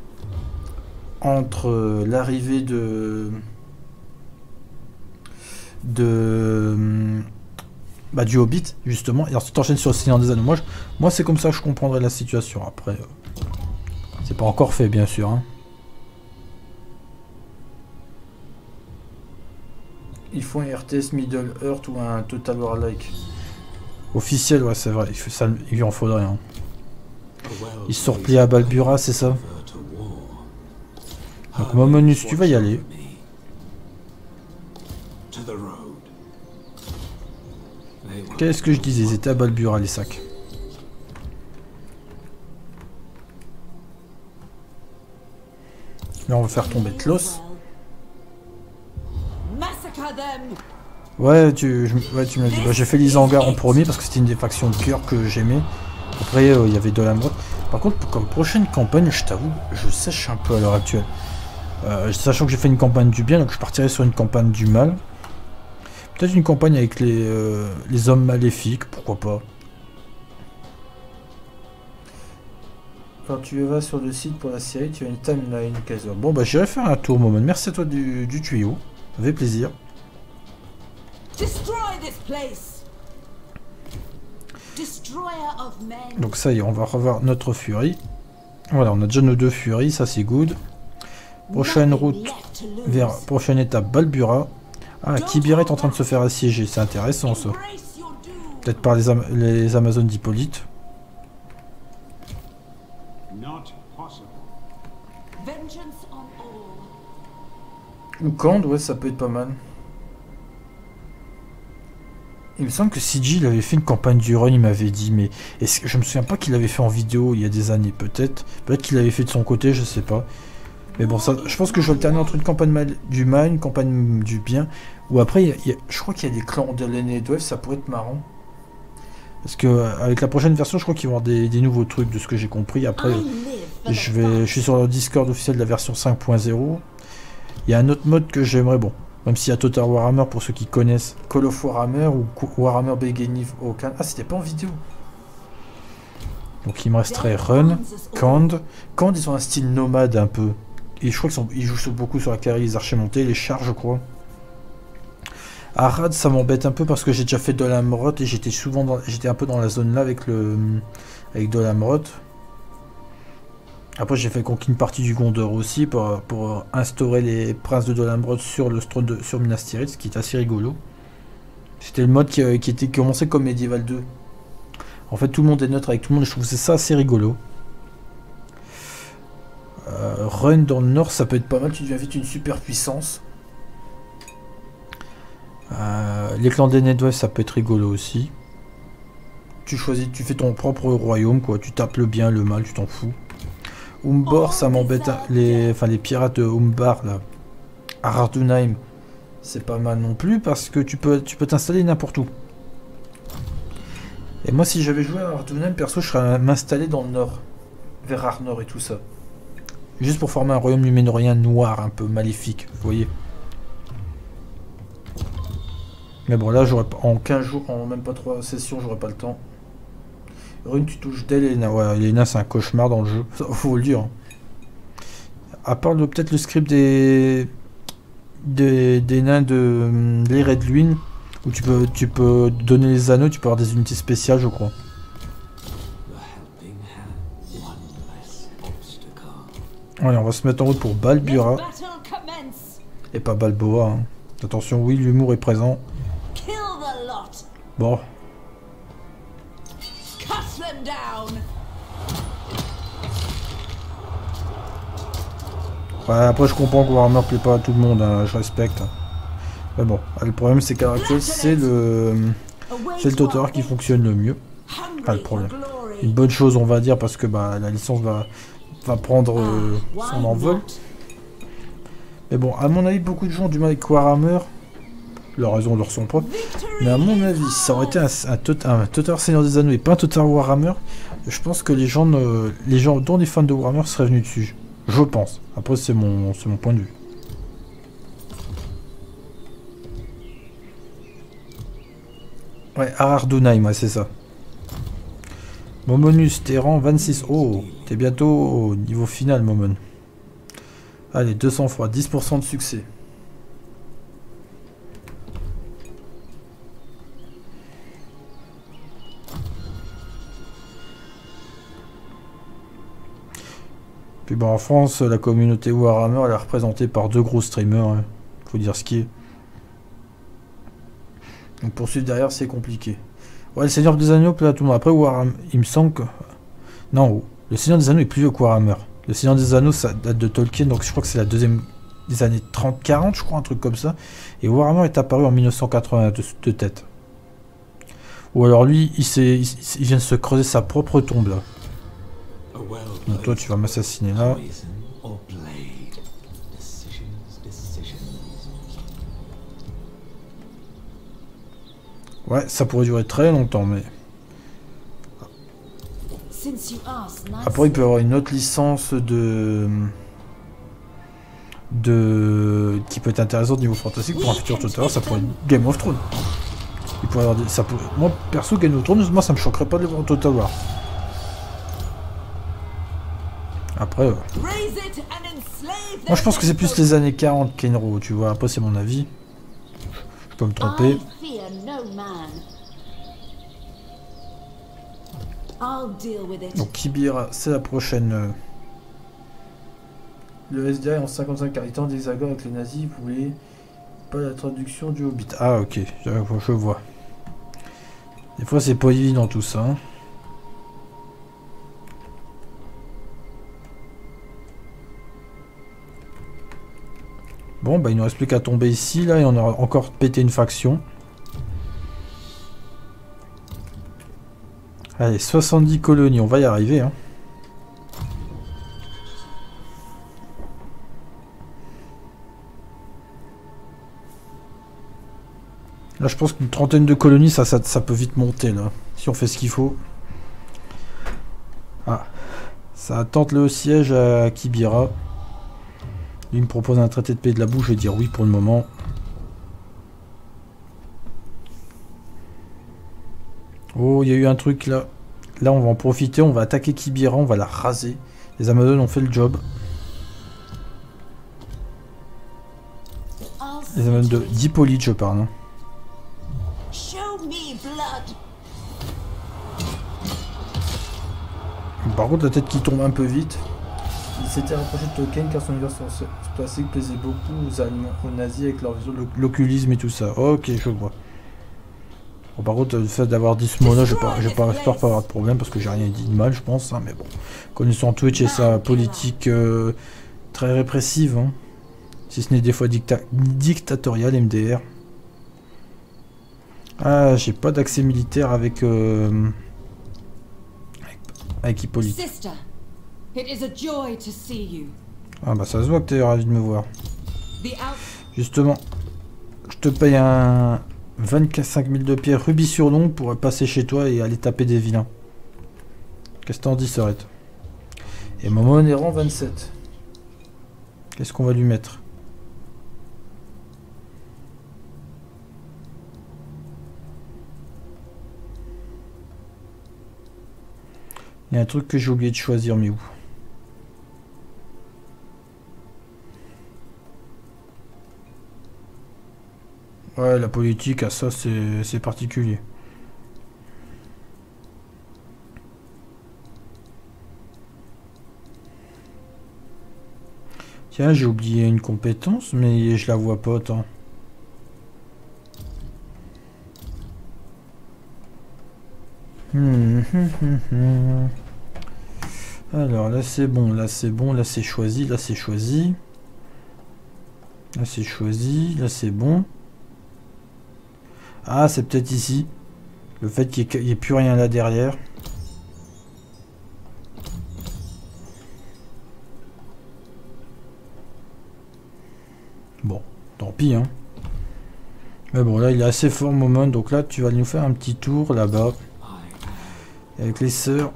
entre l'arrivée du Hobbit, justement, et ensuite t'enchaînes sur le Seigneur des Anneaux. Moi c'est comme ça que je comprendrais la situation. Après, c'est pas encore fait, bien sûr. Hein. Il faut un RTS Middle Earth ou un Total War like. Officiel, ouais, c'est vrai, il lui en faudrait. Hein. Il se replie à Balbura, c'est ça? Donc, Momonus, tu vas y aller. Qu'est-ce que je disais? Ils étaient à Balbura, les sacs. Là, on va faire tomber Tlos. Ouais, tu me l'as dit. Bah, j'ai fait l'Isengard en premier parce que c'était une des factions de cœur que j'aimais. Après, il y avait Dolamotte. Par contre, comme prochaine campagne, je t'avoue, je sèche un peu à l'heure actuelle. Sachant que j'ai fait une campagne du bien, donc je partirai sur une campagne du mal. Peut-être une campagne avec les hommes maléfiques, pourquoi pas. Quand tu vas sur le site pour la série, tu as une timeline quasiment. Bon bah j'irai faire un tour, Momon. Merci à toi du tuyau. Ça fait plaisir. Destroy this place. Destroyer of men. Donc ça y est, on va revoir notre furie. Voilà, on a déjà nos 2 furies, ça c'est good. Prochaine route vers prochaine étape Balbura. Ah, Kibira est en train de se faire assiéger, c'est intéressant ça. Peut-être par les Amazones d'Hippolyte. Ou Kand, ouais, ça peut être pas mal. Il me semble que CG il avait fait une campagne du run, il m'avait dit, mais je me souviens pas qu'il l'avait fait en vidéo il y a des années, peut-être. Peut-être qu'il l'avait fait de son côté, je sais pas. Mais bon, ça, je pense que je vais alterner entre une campagne du mal, une campagne du bien. Ou après, je crois qu'il y a des clans de l'aîné et de ça pourrait être marrant. Parce que avec la prochaine version, je crois qu'ils vont avoir des nouveaux trucs de ce que j'ai compris. Après, je suis sur le Discord officiel de la version 5.0. Il y a un autre mode que j'aimerais, bon, même s'il y a Total Warhammer pour ceux qui connaissent, Call of Warhammer ou Warhammer Beginning of Ah, c'était pas en vidéo. Donc il me resterait Run, Kand. Kand, ils ont un style nomade un peu. Et je crois qu'ils jouent beaucoup sur la cavalerie, les archers montés, les chars, je crois. Arad, ça m'embête un peu parce que j'ai déjà fait Dolamrot et j'étais un peu dans la zone là avec Dolamrot. Après, j'ai fait une partie du Gondor aussi pour instaurer les princes de Dolamrot sur le trône sur Minas Tirith, ce qui est assez rigolo. C'était le mode qui commençait comme Medieval 2. En fait, tout le monde est neutre avec tout le monde et je trouve que c'est ça assez rigolo. Run dans le nord, ça peut être pas mal, tu deviens vite une super puissance. Les clans des Nedwest, ça peut être rigolo aussi. Tu fais ton propre royaume, quoi. Tu tapes le bien, le mal, tu t'en fous. Umbor, ça m'embête. Les pirates de Umbar, là. Arardunheim, c'est pas mal non plus parce que tu peux t'installer n'importe où. Et moi, si j'avais joué à Arardunheim, perso, je serais m'installer dans le nord, vers Arnor et tout ça. Juste pour former un royaume numénorien noir, un peu maléfique, vous voyez. Mais bon, là, en 15 jours, en même pas 3 sessions, j'aurais pas le temps. Rune, tu touches d'Elena. Ouais, Elena, c'est un cauchemar dans le jeu. Ça, faut le dire. À part peut-être le script des nains de l'ère et de l'huile, où tu peux donner les anneaux, tu peux avoir des unités spéciales, je crois. Allez, on va se mettre en route pour Balbura. Et pas Balboa. Hein. Attention, oui, l'humour est présent. Bon. Ouais, après, je comprends que Warhammer plaît pas à tout le monde, hein, je respecte. Mais bon, le problème, c'est qu'à l'heure actuelle, c'est le Total qui fonctionne le mieux. Pas le problème. Une bonne chose, on va dire, parce que bah, la licence va prendre son envol. Mais bon, à mon avis, beaucoup de gens ont du mal avec Warhammer. Leur raison leur son propre. Mais à mon avis, si ça aurait été un Total Seigneur des Anneaux et pas un Total Warhammer, je pense que les gens dont les fans de Warhammer seraient venus dessus. Je pense. Après, c'est mon point de vue. Ouais, Arardunheim, ouais, c'est ça. Momonus, t'es rang 26. Oh, t'es bientôt au niveau final, Momon. Allez, 200 fois, 10% de succès. Puis bon, en France, la communauté Warhammer, elle est représentée par 2 gros streamers. Hein. Faut dire ce qui est. Donc pour suivre derrière, c'est compliqué. Ouais, le Seigneur des Anneaux plaît à tout le monde. Après, Warhammer, il me semble que... Non, le Seigneur des Anneaux est plus vieux que Warhammer. Le Seigneur des Anneaux, ça date de Tolkien, donc je crois que c'est la deuxième des années 30-40, je crois, un truc comme ça. Et Warhammer est apparu en 1980 de tête. Ou alors lui, il vient de se creuser sa propre tombe, là. Donc toi, tu vas m'assassiner là. Ouais, ça pourrait durer très longtemps, mais... Après, il peut y avoir une autre licence de qui peut être intéressante niveau fantastique pour un futur Total, ça pourrait être Game of Thrones. Il pourrait avoir moi perso Game of Thrones, moi ça me choquerait pas de les voir en Total War. Après, moi je pense que c'est plus les années 40 Kenro, tu vois, après c'est mon avis. Je peux me tromper. Donc Kibira, c'est la prochaine. Le SDA est en 55 caractères d'hexagone avec les nazis, vous voulez pas la traduction du Hobbit. Ah ok, je vois. Des fois c'est pas évident tout ça. Hein. Bon bah il nous reste plus qu'à tomber ici là et on aura encore pété une faction. Allez, 70 colonies, on va y arriver hein. Là je pense qu'une trentaine de colonies ça peut vite monter là, si on fait ce qu'il faut. Ah, ça tente le siège à Kibira. Lui me propose un traité de paix de la boue, je vais dire oui pour le moment. Oh, il y a eu un truc là. Là, on va en profiter, on va attaquer Kibira, on va la raser. Les Amazones ont fait le job. Les Amazones d'Hippolyte, je parle. Hein. Par contre, la tête qui tombe un peu vite. Il s'était rapproché de Tolkien car son univers classique plaisait beaucoup aux Allemands, aux nazis avec leur vision de l'occultisme et tout ça. Ok, je vois. Bon, par contre, le fait d'avoir dit ce mot-là, j'espère pas avoir de problème parce que j'ai rien dit de mal, je pense. Hein, mais bon, connaissant Twitch et sa politique très répressive, hein, si ce n'est des fois dictatoriale, MDR. Ah, j'ai pas d'accès militaire avec Hippolyte. Ah bah ça se voit que t'es ravi de me voir. Justement, je te paye un 25 000 de pierre rubis sur l'ongle pour passer chez toi et aller taper des vilains. Qu'est-ce que t'en dis, Sorette? Et Momo est rang 27. Qu'est-ce qu'on va lui mettre? Il y a un truc que j'ai oublié de choisir, mais où? Ouais, la politique, à ça, c'est particulier. Tiens, j'ai oublié une compétence, mais je la vois pas, attends. Alors là c'est bon, là c'est bon, là c'est choisi, là c'est choisi. Là c'est choisi, là c'est bon. Ah, c'est peut-être ici. Le fait qu'il n'y ait plus rien là derrière. Bon, tant pis hein. Mais bon là il est assez fort moment, donc là tu vas nous faire un petit tour là-bas. Avec les sœurs.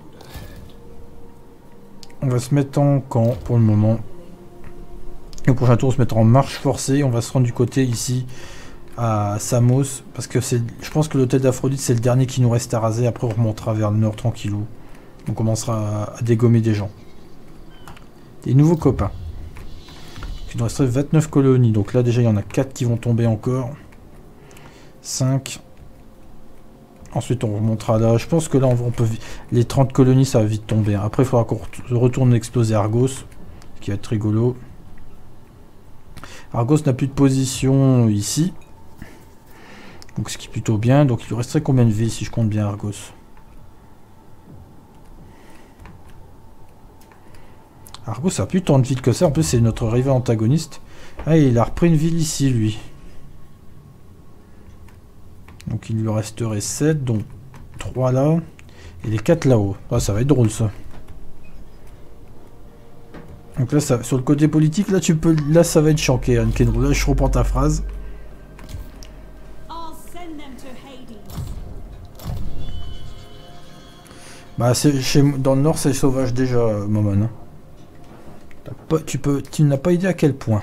On va se mettre en camp pour le moment. Et au prochain tour on se mettra en marche forcée. On va se rendre du côté ici à Samos. Parce que je pense que l'hôtel d'Aphrodite c'est le dernier qui nous reste à raser. Après on remontera vers le nord tranquillou. On commencera à dégommer des gens. Des nouveaux copains. Il nous resterait 29 colonies. Donc là déjà il y en a 4 qui vont tomber encore. 5. Ensuite on remontera là. Je pense que là on peut... Les 30 colonies ça va vite tomber. Après il faudra qu'on retourne exploser Argos. Ce qui va être rigolo. Argos n'a plus de position ici. Donc ce qui est plutôt bien. Donc il lui resterait combien de vie si je compte bien Argos? Argos a plus tant de ville que ça. En plus c'est notre rival antagoniste. Ah il a repris une ville ici lui. Donc il lui resterait 7, donc 3 là, et les 4 là-haut. Ah, ça va être drôle ça. Donc là, ça, sur le côté politique, là, là ça va être chanqué, Anne Kenro. Là, je reprends ta phrase. Bah, dans le nord, c'est sauvage déjà, Momon. Hein. Tu n'as pas idée à quel point.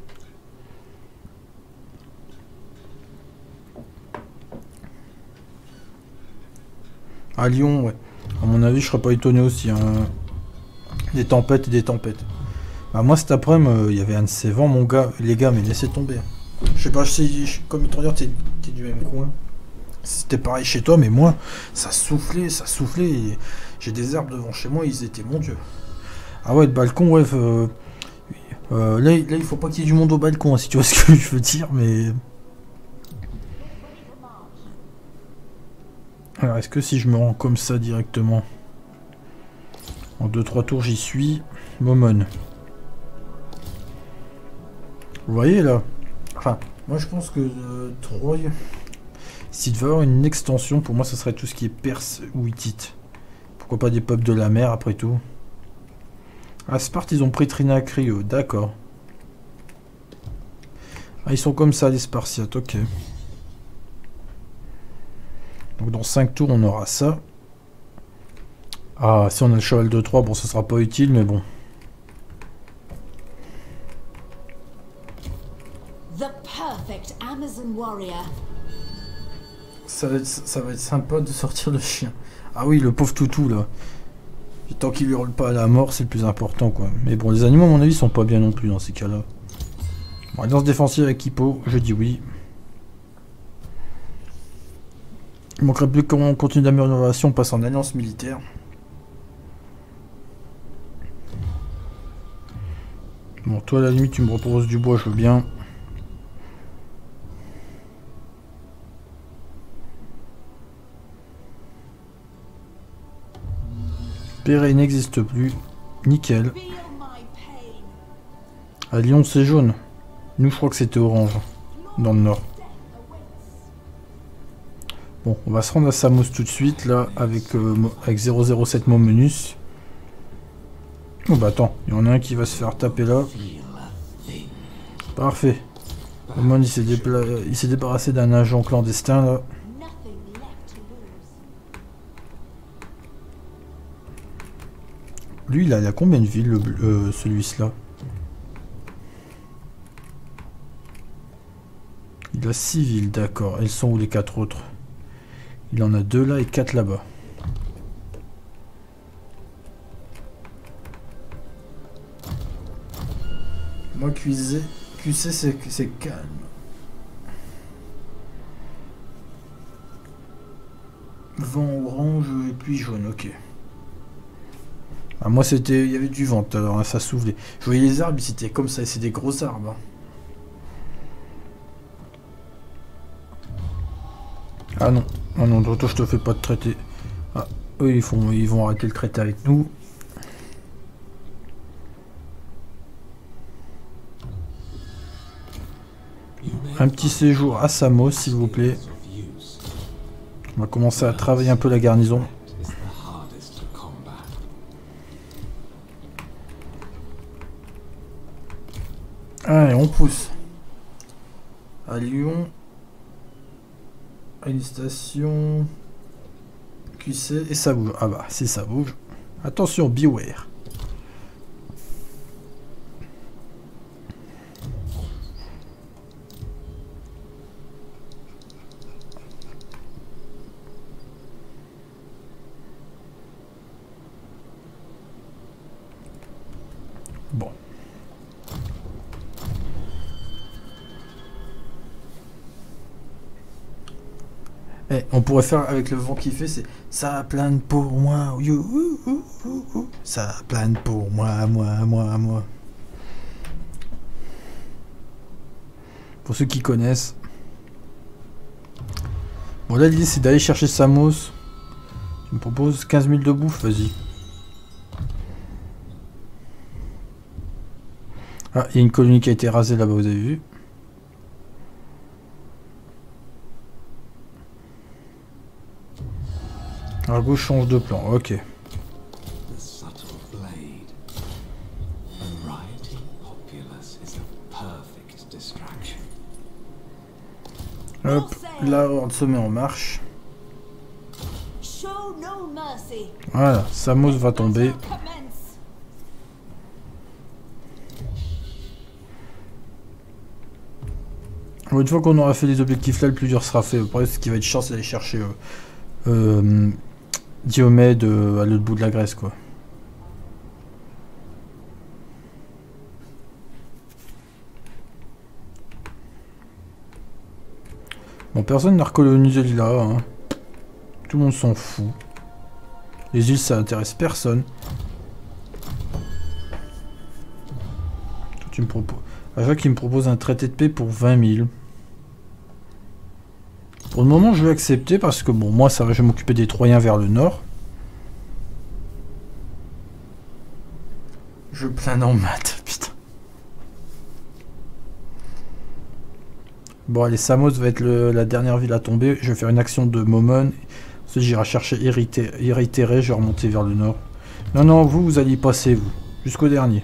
À Lyon, ouais. À mon avis, je serais pas étonné aussi. Hein. Des tempêtes et des tempêtes. Bah, moi, cet après-midi, il y avait un de ces vents, mon gars. Les gars, mais laissez tomber. Je sais pas, comme il te regarde, t'es du même coin. C'était pareil chez toi, mais moi, ça soufflait. Et j'ai des arbres devant chez moi, ils étaient, mon Dieu. Ah ouais, le balcon, ouais. Là, il faut pas qu'il y ait du monde au balcon, hein, si tu vois ce que je veux dire, mais... Alors, est-ce que si je me rends comme ça directement, en 2-3 tours, j'y suis. Momon. Vous voyez, là? Enfin, moi, je pense que Troy... S'il devait avoir une extension, pour moi, ça serait tout ce qui est Perse ou Hittite. Pourquoi pas des peuples de la mer, après tout. À Sparte, ils ont pris Trinacri, d'accord. Ah, ils sont comme ça, les Spartiates, ok. Donc dans 5 tours, on aura ça. Ah, si on a le cheval de 3, bon, ça sera pas utile, mais bon. The perfect Amazon warrior. Ça va être sympa de sortir le chien. Ah oui, le pauvre toutou, là. Tant qu'il hurle pas à la mort, c'est le plus important, quoi. Mais bon, les animaux, à mon avis, sont pas bien non plus dans ces cas-là. Bon, alliance défensive avec Hippo, je dis oui. Il manquerait plus qu'on continue d'amélioration, on passe en alliance militaire. Bon, toi, à la limite, tu me proposes du bois, je veux bien. Perret n'existe plus. Nickel. Feel my pain. À Lyon, c'est jaune. Nous, je crois que c'était orange. Dans le nord. Bon, on va se rendre à Samos tout de suite, là, avec 007 Momenus. Oh bah attends, il y en a un qui va se faire taper là. Parfait. Momon, il s'est débarrassé d'un agent clandestin, là. Nothing left to lose. Lui, il a combien de villes, celui-là? Il a 6 villes, d'accord. Elles sont où les 4 autres? Il en a 2 là et 4 là-bas. Moi, QC, c'est calme. Vent orange et pluie jaune, ok. Ah, moi, il y avait du vent, alors hein, ça soufflait. Je voyais les arbres, c'était comme ça, c'est des gros arbres. Hein. Ah non, toi je te fais pas de traité. Ah, eux ils vont arrêter le traité avec nous. Un petit séjour à Samos s'il vous plaît. On va commencer à travailler un peu la garnison. Allez, on pousse. À Lyon. Une station QC et ça bouge. Ah bah si ça bouge. Attention, beware. Bon. Eh, on pourrait faire avec le vent qui fait, c'est ça plane pour moi, ça plane pour moi, moi. Pour ceux qui connaissent. Bon là l'idée c'est d'aller chercher Samos. Tu me proposes 15 000 de bouffe, vas-y. Ah, il y a une colonie qui a été rasée là-bas, vous avez vu. Argo change de plan, ok. Hop, là on se met en marche. Show no mercy. Voilà, Samos va tomber. Commence. Bon, une fois qu'on aura fait les objectifs là, le plus dur sera fait. Après, ce qui va être chiant, c'est d'aller chercher Diomède à l'autre bout de la Grèce, quoi. Bon, personne n'a recolonisé là, hein. Tout le monde s'en fout. Les îles, ça intéresse personne. Toi, tu me proposes... Aja qui me propose un traité de paix pour 20 000. Pour le moment, je vais accepter parce que, bon, moi, ça va, je vais m'occuper des Troyens vers le nord. Je plains en maths, putain. Bon, allez, Samos va être la dernière ville à tomber. Je vais faire une action de Momon. Ensuite, j'irai chercher Irritéré. Je vais remonter vers le nord. Non, non, vous allez y passer, vous. Jusqu'au dernier.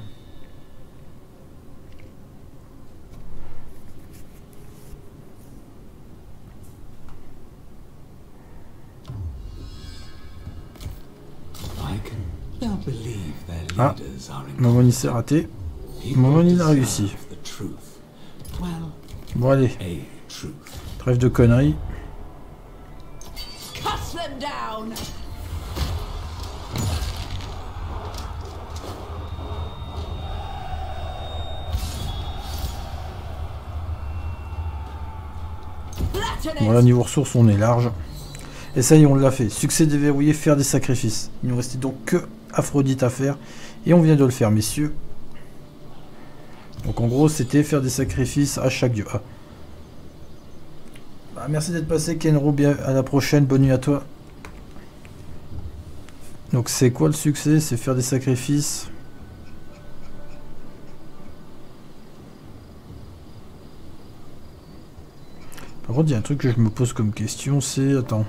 Ah, Momon s'est raté. Momon il a réussi. Bon allez, trêve de conneries. Cut them down. Voilà, niveau ressources, on est large. Et ça y est, on l'a fait. Succès déverrouillé, faire des sacrifices. Il nous restait donc que Aphrodite à faire. Et on vient de le faire, messieurs. Donc en gros, c'était faire des sacrifices à chaque dieu. Ah. Bah, merci d'être passé, Kenro. Bien, à la prochaine. Bonne nuit à toi. Donc c'est quoi le succès? C'est faire des sacrifices. Par contre, il y a un truc que je me pose comme question, c'est... Attends.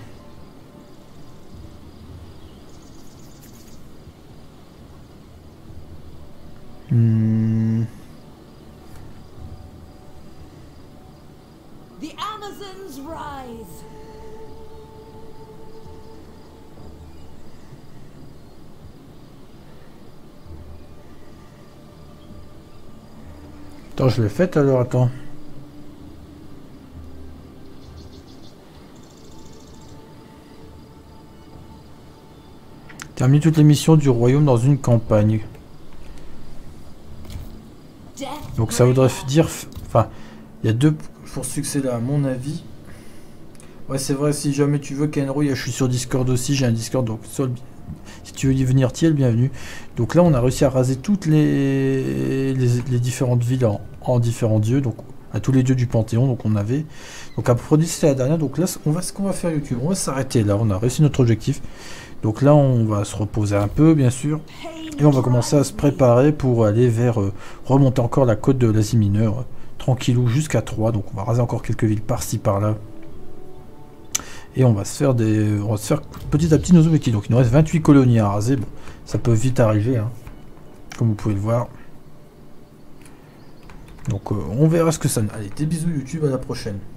The Amazons rise. Attends, je l'ai faite alors, attends. Termine toutes les missions du royaume dans une campagne. Donc ça voudrait dire... Enfin, il y a deux pour succès là, à mon avis. Ouais, c'est vrai, si jamais tu veux, Kenro, je suis sur Discord aussi, j'ai un Discord, donc si tu veux y venir, t'y es le bienvenu. Donc là, on a réussi à raser toutes les différentes villes en différents dieux, donc à tous les dieux du Panthéon, donc on avait... Donc Aphrodite, c'était la dernière, donc là, ce qu'on va faire YouTube, on va s'arrêter là, on a réussi notre objectif. Donc là, on va se reposer un peu, bien sûr. Et on va commencer à se préparer pour aller vers... remonter encore la côte de l'Asie mineure. Tranquillou, jusqu'à 3. Donc on va raser encore quelques villes par-ci, par-là. Et on va se faire petit à petit nos objectifs. Donc il nous reste 28 colonies à raser. Bon, ça peut vite arriver, hein, comme vous pouvez le voir. Donc on verra ce que ça... Allez, des bisous YouTube, à la prochaine.